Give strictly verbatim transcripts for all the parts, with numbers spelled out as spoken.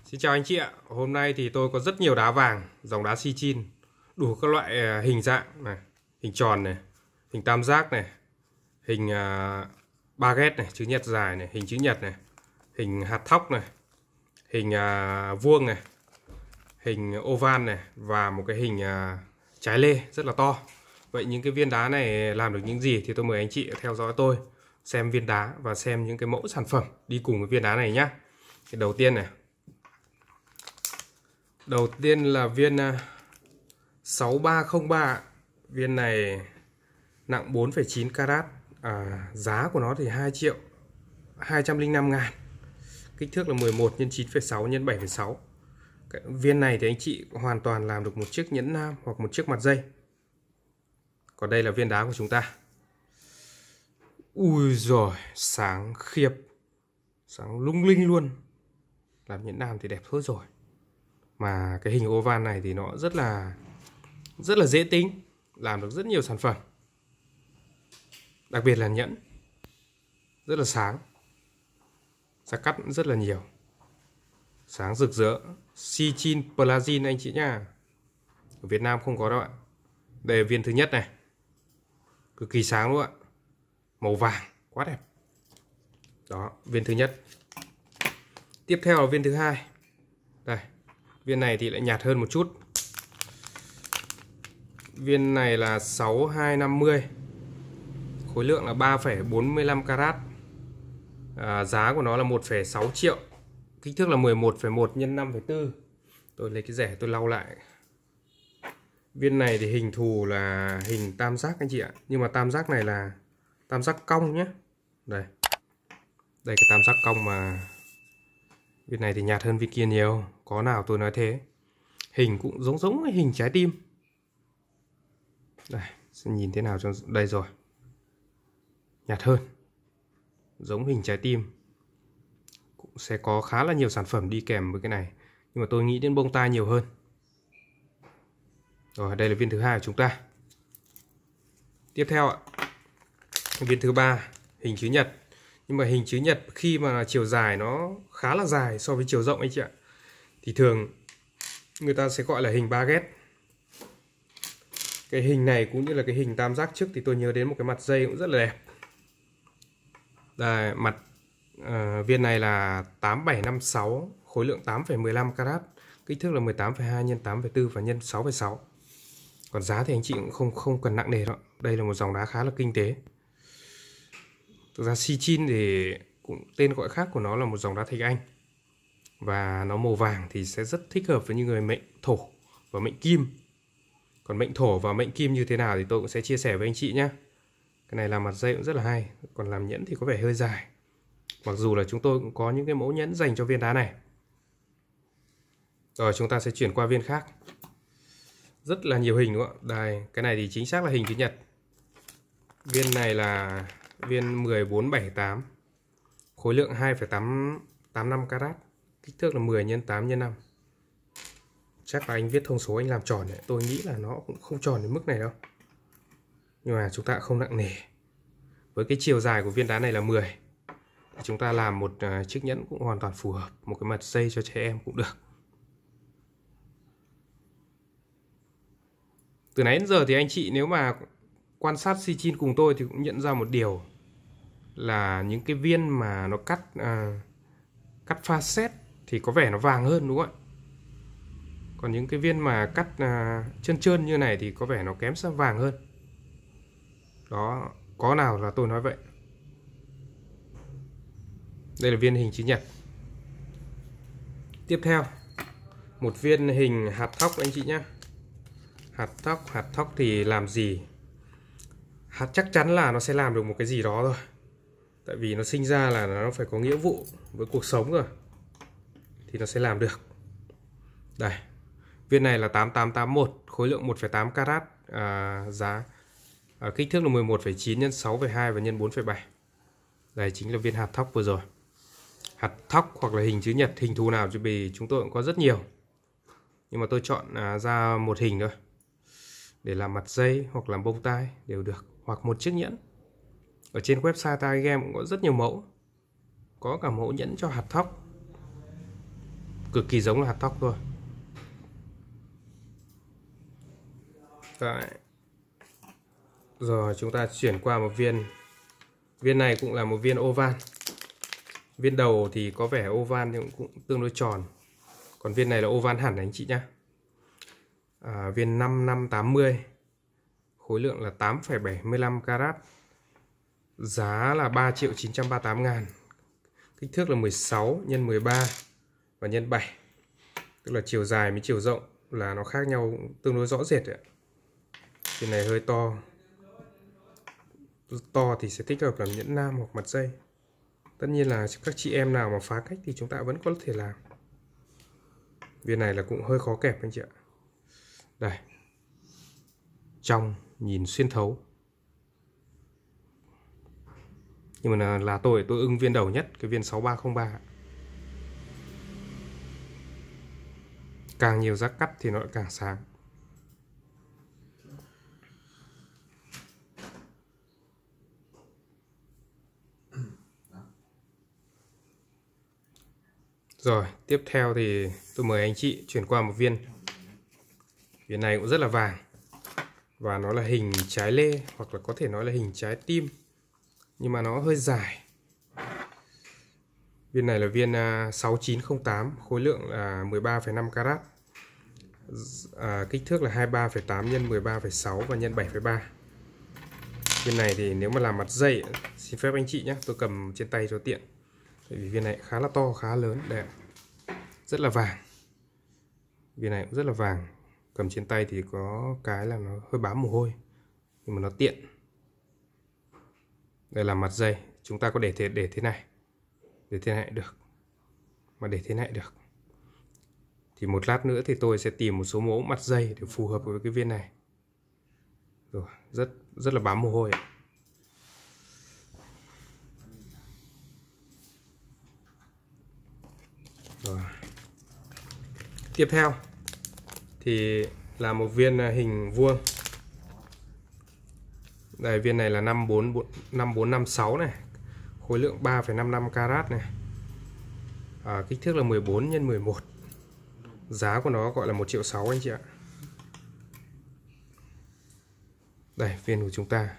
Xin chào anh chị ạ. Hôm nay thì tôi có rất nhiều đá vàng, dòng đá Sichin, đủ các loại hình dạng này, hình tròn này, hình tam giác này, hình uh, baguette này, chữ nhật dài này, hình chữ nhật này, hình hạt thóc này, hình uh, vuông này, hình oval này và một cái hình uh, trái lê rất là to. Vậy những cái viên đá này làm được những gì thì tôi mời anh chị theo dõi tôi xem viên đá và xem những cái mẫu sản phẩm đi cùng với viên đá này nhá. Thì đầu tiên này, Đầu tiên là viên sáu ba không ba. Viên này nặng bốn phẩy chín carat, à, giá của nó thì hai triệu hai trăm lẻ năm ngàn. Kích thước là mười một nhân chín phẩy sáu nhân bảy phẩy sáu. Cái viên này thì anh chị hoàn toàn làm được một chiếc nhẫn nam hoặc một chiếc mặt dây. Còn đây là viên đá của chúng ta. Ui giời, sáng khiếp, sáng lung linh luôn. Làm nhẫn nam thì đẹp thôi rồi. Mà cái hình oval này thì nó rất là rất là dễ tính, làm được rất nhiều sản phẩm. Đặc biệt là nhẫn rất là sáng, giá cắt rất là nhiều, sáng rực rỡ. Sichin Plazin anh chị nhá. Ở Việt Nam không có đâu ạ. Đây là viên thứ nhất này, cực kỳ sáng luôn ạ, màu vàng quá đẹp. Đó, viên thứ nhất. Tiếp theo là viên thứ hai. Đây, viên này thì lại nhạt hơn một chút. Viên này là sáu hai năm mươi, khối lượng là ba phẩy bốn mươi lăm carat, à, giá của nó là một phẩy sáu triệu, kích thước là mười một phẩy một nhân năm phẩy bốn. Tôi lấy cái rẻ tôi lau lại. Viên này thì hình thù là hình tam giác anh chị ạ, nhưng mà tam giác này là tam giác cong nhé. Đây, đây cái tam giác cong mà. Viên này thì nhạt hơn viên kia nhiều, có nào tôi nói thế. Hình cũng giống giống hình trái tim. Đây, sẽ nhìn thế nào cho đây rồi. Nhạt hơn, giống hình trái tim. Cũng sẽ có khá là nhiều sản phẩm đi kèm với cái này, nhưng mà tôi nghĩ đến bông tai nhiều hơn. Rồi, đây là viên thứ hai của chúng ta. Tiếp theo ạ, viên thứ ba, hình chữ nhật. Nhưng mà hình chữ nhật khi mà chiều dài nó khá là dài so với chiều rộng anh chị ạ, thì thường người ta sẽ gọi là hình baguette. Cái hình này cũng như là cái hình tam giác trước thì tôi nhớ đến một cái mặt dây cũng rất là đẹp. Đây, mặt uh, viên này là tám bảy năm sáu, khối lượng tám phẩy mười lăm carat, kích thước là mười tám phẩy hai nhân tám phẩy bốn và nhân sáu phẩy sáu. Còn giá thì anh chị cũng không không cần nặng nề đâu. Đây là một dòng đá khá là kinh tế. Thực ra Sichin thì cũng tên gọi khác của nó là một dòng đá thạch anh, và nó màu vàng thì sẽ rất thích hợp với những người mệnh thổ và mệnh kim. Còn mệnh thổ và mệnh kim như thế nào thì tôi cũng sẽ chia sẻ với anh chị nhé. Cái này làm mặt dây cũng rất là hay. Còn làm nhẫn thì có vẻ hơi dài, mặc dù là chúng tôi cũng có những cái mẫu nhẫn dành cho viên đá này. Rồi chúng ta sẽ chuyển qua viên khác. Rất là nhiều hình đúng không ạ? Đây, cái này thì chính xác là hình chữ nhật. Viên này là viên mười bốn bảy tám, khối lượng hai phẩy tám tám năm carat, kích thước là mười nhân tám nhân năm. Chắc là anh viết thông số anh làm tròn đấy. Tôi nghĩ là nó cũng không tròn đến mức này đâu, nhưng mà chúng ta không nặng nề. Với cái chiều dài của viên đá này là mười, chúng ta làm một uh, chiếc nhẫn cũng hoàn toàn phù hợp. Một cái mặt dây cho trẻ em cũng được. Từ nãy đến giờ thì anh chị nếu mà quan sát Sichin cùng tôi thì cũng nhận ra một điều là những cái viên mà nó cắt uh, cắt pha set thì có vẻ nó vàng hơn đúng không ạ? Còn những cái viên mà cắt uh, trơn trơn như này thì có vẻ nó kém sang vàng hơn. Đó, có nào là tôi nói vậy. Đây là viên hình chữ nhật. Tiếp theo, một viên hình hạt thóc anh chị nhé. Hạt thóc, hạt thóc thì làm gì? Hạt chắc chắn là nó sẽ làm được một cái gì đó rồi. Tại vì nó sinh ra là nó phải có nghĩa vụ với cuộc sống rồi, thì nó sẽ làm được. Đây, viên này là tám tám tám mốt, khối lượng một phẩy tám carat, à, giá à, kích thước là mười một phẩy chín nhân sáu phẩy hai và nhân bốn phẩy bảy. Đây chính là viên hạt thóc vừa rồi. Hạt thóc hoặc là hình chữ nhật, hình thù nào chứ vì chúng tôi cũng có rất nhiều, nhưng mà tôi chọn à, ra một hình thôi để làm mặt dây hoặc làm bông tai đều được, hoặc một chiếc nhẫn. Ở trên website Tai Game cũng có rất nhiều mẫu, có cả mẫu nhẫn cho hạt thóc. cực kỳ giống là hạt thóc thôi. Đấy. Rồi chúng ta chuyển qua một viên. Viên này cũng là một viên oval. Viên đầu thì có vẻ oval nhưng cũng tương đối tròn. Còn viên này là oval hẳn anh chị nhé. À, viên năm năm tám mươi. Khối lượng là tám phẩy bảy mươi lăm carat. Giá là ba triệu chín trăm ba mươi tám ngàn. Kích thước là mười sáu nhân mười ba và nhân bảy. Tức là chiều dài với chiều rộng là nó khác nhau tương đối rõ rệt ạ. Viên này hơi to. To thì sẽ thích hợp làm nhẫn nam hoặc mặt dây. Tất nhiên là các chị em nào mà phá cách thì chúng ta vẫn có thể làm. Viên này là cũng hơi khó kẹp anh chị ạ. Đây. Trong nhìn xuyên thấu. Nhưng mà là, là tôi tôi ưng viên đầu nhất, cái viên sáu ba không ba. Càng nhiều giác cắt thì nó càng sáng. Rồi, tiếp theo thì tôi mời anh chị chuyển qua một viên. Viên này cũng rất là vàng. Và nó là hình trái lê, hoặc là có thể nói là hình trái tim. Nhưng mà nó hơi dài. Viên này là viên sáu chín không tám, khối lượng là mười ba phẩy năm carat. À, kích thước là hai mươi ba phẩy tám nhân mười ba phẩy sáu và nhân bảy phẩy ba. Viên này thì nếu mà làm mặt dây, xin phép anh chị nhé, tôi cầm trên tay cho tiện. Bởi vì viên này khá là to, khá lớn, đẹp. Rất là vàng. Viên này cũng rất là vàng. Cầm trên tay thì có cái là nó hơi bám mồ hôi, nhưng mà nó tiện. Đây là mặt dây. Chúng ta có để thế, để thế này, để thế này được, mà để thế này được. Thì một lát nữa thì tôi sẽ tìm một số mẫu mặt dây để phù hợp với cái viên này. Rồi, rất rất là bám mồ hôi ạ. Rồi. Tiếp theo thì là một viên hình vuông. Đây, viên này là năm bốn năm sáu này. Khối lượng ba phẩy năm năm carat này. À, kích thước là mười bốn nhân mười một. Giá của nó gọi là một triệu sáu anh chị ạ. Đây, viên của chúng ta.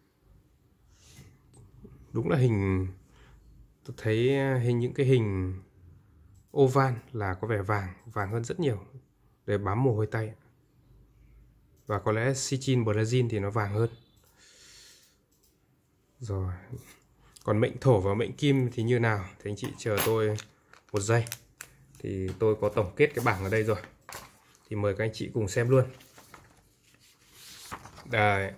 Đúng là hình, tôi thấy hình những cái hình oval là có vẻ vàng, vàng hơn rất nhiều. Để bám mồ hôi tay. Và có lẽ Sichin Brazil thì nó vàng hơn. Rồi. Còn mệnh thổ và mệnh kim thì như nào thì anh chị chờ tôi một giây. Thì tôi có tổng kết cái bảng ở đây rồi. Thì mời các anh chị cùng xem luôn. Đây.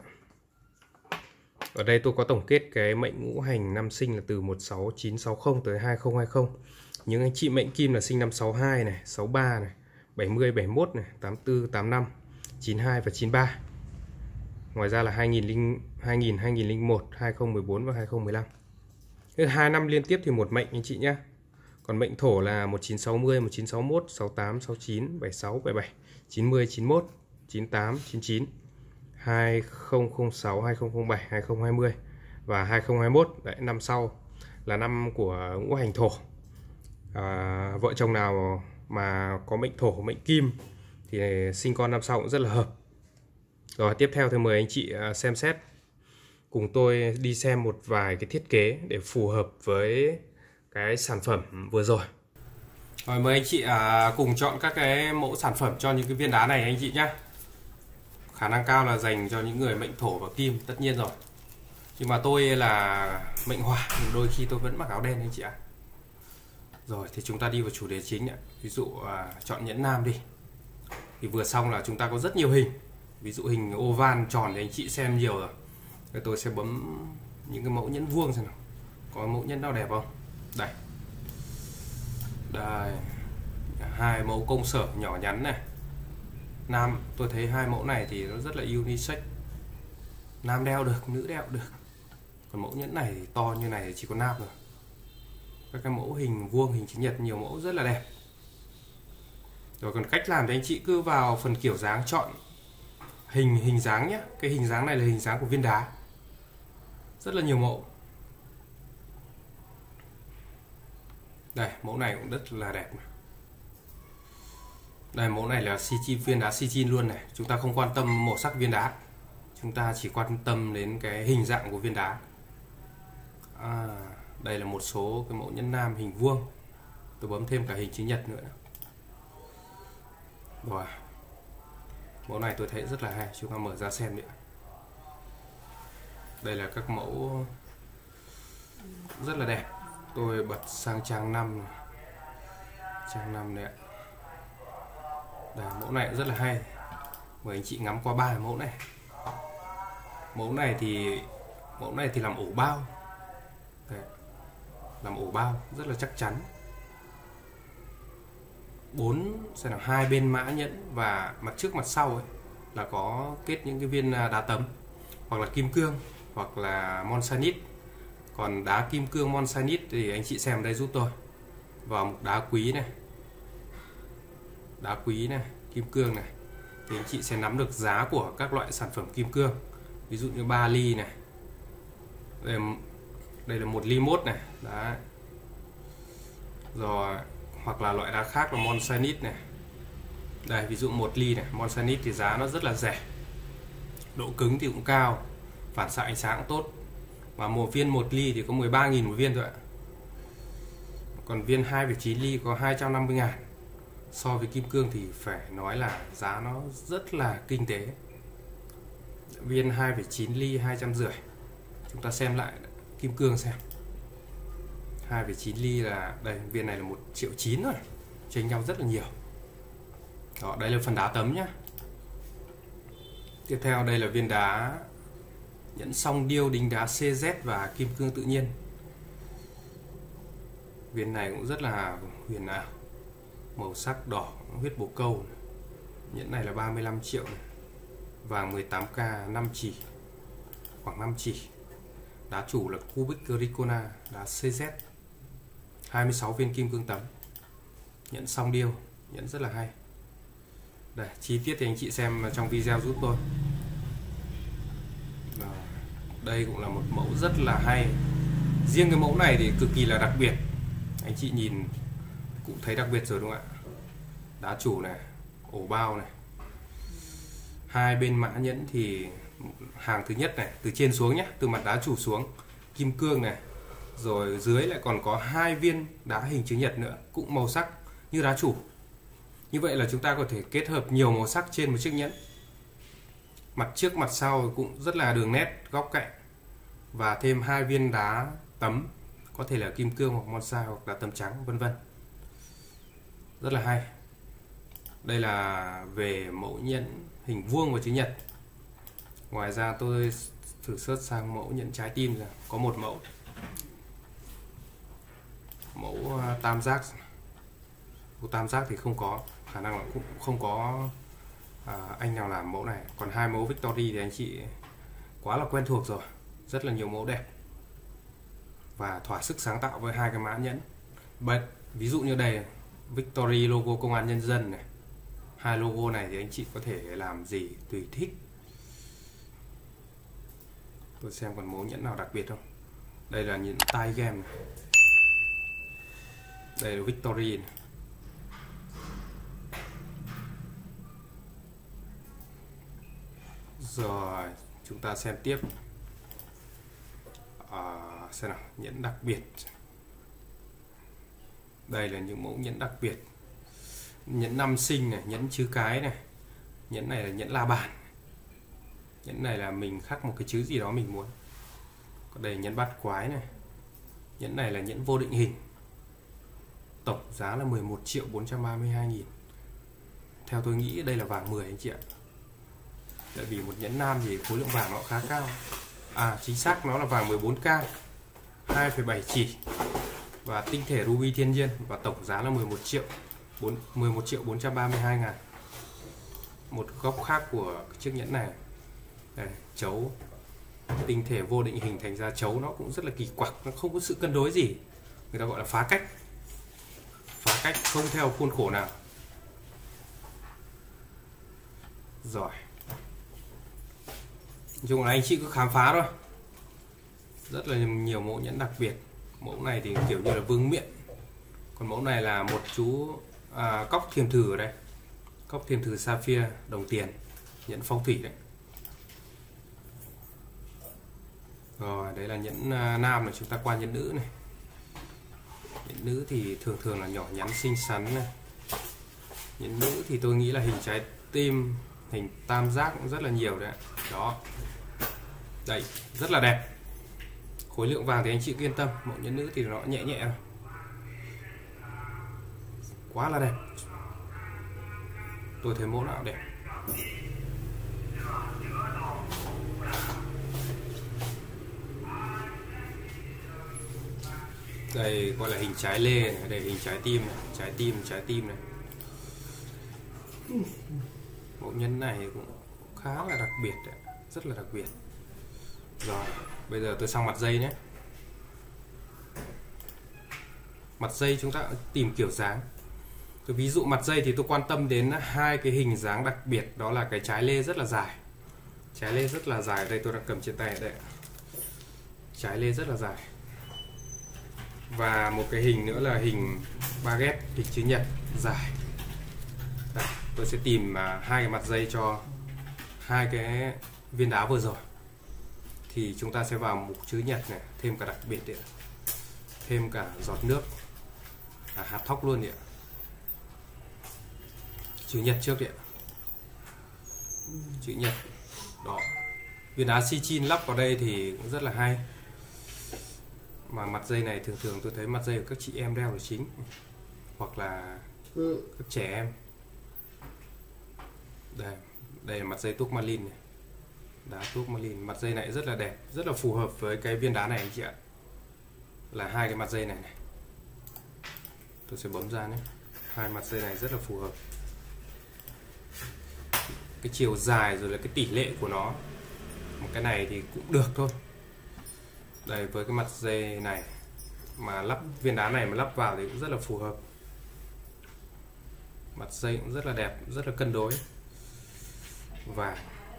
Ở đây tôi có tổng kết cái mệnh ngũ hành năm sinh là từ một sáu chín sáu không tới hai không hai không. Những anh chị mệnh kim là sinh năm sáu hai này, sáu ba này, bảy mươi, bảy mươi mốt này, tám tư, tám năm, chín hai và chín ba. Ngoài ra là hai nghìn, hai nghìn, hai nghìn lẻ một, hai không một bốn và hai không một lăm. Hai năm liên tiếp thì một mệnh anh chị nhé. Còn mệnh thổ là một chín sáu mươi, một chín sáu mốt, sáu tám, sáu chín, bảy sáu, bảy bảy, chín mươi, chín mốt, chín tám, chín chín, hai không không sáu, hai không không bảy, hai không hai không và hai không hai mốt. Đấy, năm sau là năm của ngũ hành thổ. À, vợ chồng nào mà có mệnh thổ, mệnh kim thì sinh con năm sau cũng rất là hợp. Rồi, tiếp theo thì mời anh chị xem xét cùng tôi đi xem một vài cái thiết kế để phù hợp với cái sản phẩm vừa rồi. Rồi, mời anh chị à, cùng chọn các cái mẫu sản phẩm cho những cái viên đá này anh chị nhé. Khả năng cao là dành cho những người mệnh thổ và kim, tất nhiên rồi. Nhưng mà tôi là mệnh hỏa, đôi khi tôi vẫn mặc áo đen anh chị ạ. Rồi thì chúng ta đi vào chủ đề chính ạ. Ví dụ à, chọn nhẫn nam đi. Thì vừa xong là chúng ta có rất nhiều hình. Ví dụ hình oval tròn thì anh chị xem nhiều rồi. Rồi tôi sẽ bấm những cái mẫu nhẫn vuông xem nào. Có mẫu nhẫn nào đẹp không? Đây. Đây. Hai mẫu công sở nhỏ nhắn này. Nam, tôi thấy hai mẫu này thì nó rất là unisex. Nam đeo được, nữ đeo được. Còn mẫu nhẫn này thì to như này thì chỉ có nam rồi. Các cái mẫu hình vuông, hình chữ nhật nhiều mẫu rất là đẹp. Rồi còn cách làm thì anh chị cứ vào phần kiểu dáng chọn hình hình dáng nhé. Cái hình dáng này là hình dáng của viên đá. Rất là nhiều mẫu. Đây, mẫu này cũng rất là đẹp. Đây, mẫu này là xi chi, viên đá xi chin luôn này. Chúng ta không quan tâm màu sắc viên đá, chúng ta chỉ quan tâm đến cái hình dạng của viên đá. À, đây là một số cái mẫu nhẫn nam hình vuông. Tôi bấm thêm cả hình chữ nhật nữa. Rồi, mẫu này tôi thấy rất là hay, chúng ta mở ra xem nữa. Đây là các mẫu rất là đẹp. Tôi bật sang trang năm, trang năm này ạ. Đây, mẫu này rất là hay. Mời anh chị ngắm qua ba mẫu này. Mẫu này thì mẫu này thì làm ổ bao. Đây, làm ổ bao rất là chắc chắn. Bốn sẽ là hai bên mã nhẫn và mặt trước mặt sau ấy là có kết những cái viên đá tấm hoặc là kim cương hoặc là monzanite. Còn đá kim cương monzanite thì anh chị xem đây giúp tôi. Vào một đá quý này, đá quý này, kim cương này, thì anh chị sẽ nắm được giá của các loại sản phẩm kim cương. Ví dụ như ba ly này, đây, đây là một ly mốt này, đấy. Rồi hoặc là loại đá khác là monzanite này. Đây, ví dụ một ly này, monzanite thì giá nó rất là rẻ, độ cứng thì cũng cao, phản xạ ánh sáng cũng tốt. Và một viên một ly thì có mười ba nghìn một viên thôi ạ. Còn viên hai phẩy chín ly có hai trăm năm mươi ngàn. So với kim cương thì phải nói là giá nó rất là kinh tế. Viên hai phẩy chín ly hai trăm rưỡi. Chúng ta xem lại kim cương xem. hai phẩy chín ly là đây, viên này là một triệu chín rồi, chênh nhau rất là nhiều. Đó, đây là phần đá tấm nhá. Tiếp theo đây là viên đá nhẫn song điêu, đính đá xê dét và kim cương tự nhiên. Viên này cũng rất là huyền ảo, màu sắc đỏ, huyết bồ câu. Nhẫn này là ba mươi lăm triệu này. Vàng mười tám K, năm chỉ, khoảng năm chỉ. Đá chủ là Cubic Zirconia, đá xê dét. hai mươi sáu viên kim cương tấm. Nhẫn song điêu, nhẫn rất là hay. Đây, chi tiết thì anh chị xem trong video giúp tôi. Đó, đây cũng là một mẫu rất là hay. Riêng cái mẫu này thì cực kỳ là đặc biệt. Anh chị nhìn cũng thấy đặc biệt rồi đúng không ạ? Đá chủ này, ổ bao này. Hai bên mã nhẫn thì hàng thứ nhất này, từ trên xuống nhé, từ mặt đá chủ xuống, kim cương này. Rồi dưới lại còn có hai viên đá hình chữ nhật nữa, cũng màu sắc như đá chủ. Như vậy là chúng ta có thể kết hợp nhiều màu sắc trên một chiếc nhẫn. Mặt trước mặt sau cũng rất là đường nét, góc cạnh. Và thêm hai viên đá tấm, có thể là kim cương hoặc monza hoặc là tấm trắng, vân vân. Rất là hay. Đây là về mẫu nhẫn hình vuông và chữ nhật. Ngoài ra tôi thử search sang mẫu nhẫn trái tim rồi, có một mẫu. Mẫu tam giác. Mẫu tam giác thì không có, khả năng là cũng không có à, anh nào làm mẫu này. Còn hai mẫu Victory thì anh chị quá là quen thuộc rồi, rất là nhiều mẫu đẹp và thỏa sức sáng tạo với hai cái mã nhẫn. Ví dụ như đây, Victory logo Công an Nhân dân này. Hai logo này thì anh chị có thể làm gì tùy thích. Tôi xem còn mẫu nhẫn nào đặc biệt không. Đây là những tai game này. Đây là Victory này. Rồi chúng ta xem tiếp. À, xem nào, nhẫn đặc biệt. Đây là những mẫu nhẫn đặc biệt. Nhẫn năm sinh này, nhẫn chữ cái này. Nhẫn này là nhẫn la bàn. Nhẫn này là mình khắc một cái chữ gì đó mình muốn. Còn đây nhẫn bát quái này. Nhẫn này là nhẫn vô định hình. Tổng giá là mười một triệu bốn trăm ba mươi hai nghìn. Theo tôi nghĩ đây là vàng mười anh chị ạ. Tại vì một nhẫn nam thì khối lượng vàng nó khá cao. À, chính xác nó là vàng mười bốn K, hai phẩy bảy chỉ và tinh thể ruby thiên nhiên, và tổng giá là mười một triệu bốn trăm ba mươi hai ngàn. Một góc khác của chiếc nhẫn này, đây, chấu tinh thể vô định hình, thành ra chấu nó cũng rất là kỳ quặc, nó không có sự cân đối gì, người ta gọi là phá cách, phá cách không theo khuôn khổ nào. Rồi, nói chung là anh chị cứ khám phá thôi. Rất là nhiều mẫu nhẫn đặc biệt. Mẫu này thì kiểu như là vương miện. Còn mẫu này là một chú à, cóc thiềm thử ở đây. Cốc thiên thư sapphire đồng tiền, nhẫn phong thủy đấy. Rồi đấy là nhẫn nam này, chúng ta qua nhẫn nữ này. Nhẫn nữ thì thường thường là nhỏ nhắn xinh xắn này. Nhẫn nữ thì tôi nghĩ là hình trái tim, hình tam giác cũng rất là nhiều đấy. Đó. Đây, rất là đẹp. Khối lượng vàng thì anh chị yên tâm, mẫu nhẫn nữ thì nó nhẹ nhẹ rồi. Quá là đẹp. Tôi thấy mẫu nào đẹp. Đây gọi là hình trái lê này, đây hình trái tim này, trái tim, trái tim này. Mẫu nhẫn này cũng khá là đặc biệt đấy, rất là đặc biệt. Rồi, bây giờ tôi sang mặt dây nhé. Mặt dây chúng ta tìm kiểu dáng. Tôi ví dụ mặt dây thì tôi quan tâm đến hai cái hình dáng đặc biệt, đó là cái trái lê rất là dài. Trái lê rất là dài, đây tôi đang cầm trên tay đây. Trái lê rất là dài. Và một cái hình nữa là hình baguette, hình chữ nhật dài. Đây, tôi sẽ tìm hai cái mặt dây cho hai cái viên đá vừa rồi. Thì chúng ta sẽ vào mục chữ nhật này, thêm cả đặc biệt đấy, thêm cả giọt nước, à, hạt thóc luôn đấy. Chữ nhật trước đấy, chữ nhật đó. Viên đá Sichin lắp vào đây thì cũng rất là hay. Mà mặt dây này thường thường tôi thấy mặt dây của các chị em đeo là chính, hoặc là các trẻ em. Đây, đây là mặt dây tourmaline này, đá tourmaline. Mặt dây này rất là đẹp, rất là phù hợp với cái viên đá này anh chị ạ. Là hai cái mặt dây này này, tôi sẽ bấm ra nhé. Hai mặt dây này rất là phù hợp. Cái chiều dài rồi là cái tỷ lệ của nó, một cái này thì cũng được thôi. Đây, với cái mặt dây này mà lắp viên đá này mà lắp vào thì cũng rất là phù hợp. Mặt dây cũng rất là đẹp, rất là cân đối. Và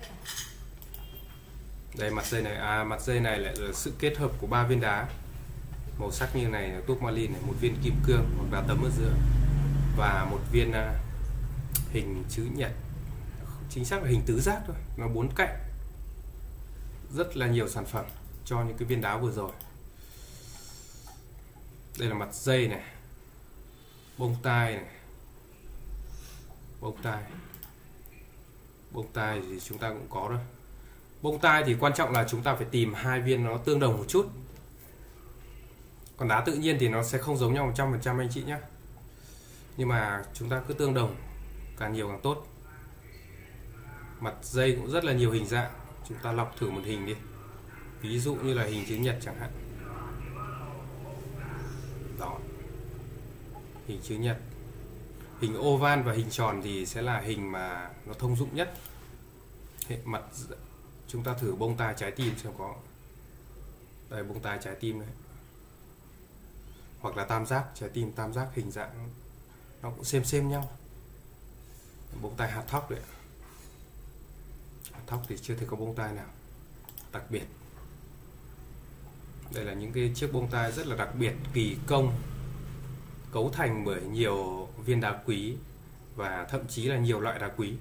đây mặt dây này, à mặt dây này lại là sự kết hợp của ba viên đá màu sắc như này là tourmaline này, một viên kim cương hoặc đá tấm ở giữa, và một viên uh, hình chữ nhật, chính xác là hình tứ giác thôi, nó bốn cạnh. Rất là nhiều sản phẩm cho những cái viên đá vừa rồi. Đây là mặt dây này, bông tai này, bông tai, bông tai thì chúng ta cũng có rồi. Bông tai thì quan trọng là chúng ta phải tìm hai viên nó tương đồng một chút. Còn đá tự nhiên thì nó sẽ không giống nhau một trăm phần trăm anh chị nhé. Nhưng mà chúng ta cứ tương đồng, càng nhiều càng tốt. Mặt dây cũng rất là nhiều hình dạng, chúng ta lọc thử một hình đi. Ví dụ như là hình chữ nhật chẳng hạn. Đó, hình chữ nhật. Hình oval và hình tròn thì sẽ là hình mà nó thông dụng nhất. Mặt chúng ta thử bông tai trái tim xem có. Đây, bông tai trái tim này. Hoặc là tam giác trái tim, tam giác hình dạng nó cũng xem xem nhau. Bông tai hạt thóc đấy. Hạt thóc thì chưa thấy có bông tai nào đặc biệt. Đây là những cái chiếc bông tai rất là đặc biệt, kỳ công, cấu thành bởi nhiều viên đá quý và thậm chí là nhiều loại đá quý,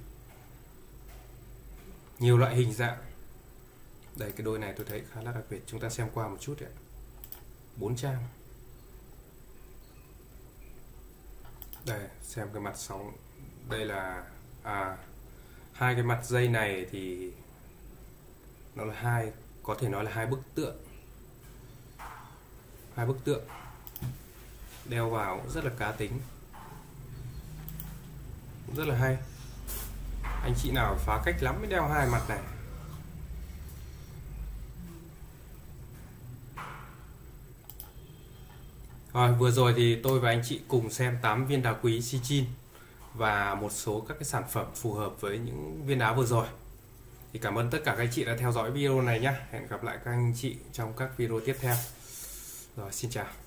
nhiều loại hình dạng. Đây, cái đôi này tôi thấy khá là đặc biệt, chúng ta xem qua một chút ạ. Bốn trang. Đây, xem cái mặt sóng. Đây là à, hai cái mặt dây này thì nó là hai, có thể nói là hai bức tượng. Hai bức tượng đeo vào cũng rất là cá tính, cũng rất là hay. Anh chị nào phá cách lắm mới đeo hai mặt này. Rồi, vừa rồi thì tôi và anh chị cùng xem tám viên đá quý Sichin và một số các cái sản phẩm phù hợp với những viên đá vừa rồi. Thì cảm ơn tất cả các anh chị đã theo dõi video này nhé. Hẹn gặp lại các anh chị trong các video tiếp theo. Rồi, xin chào.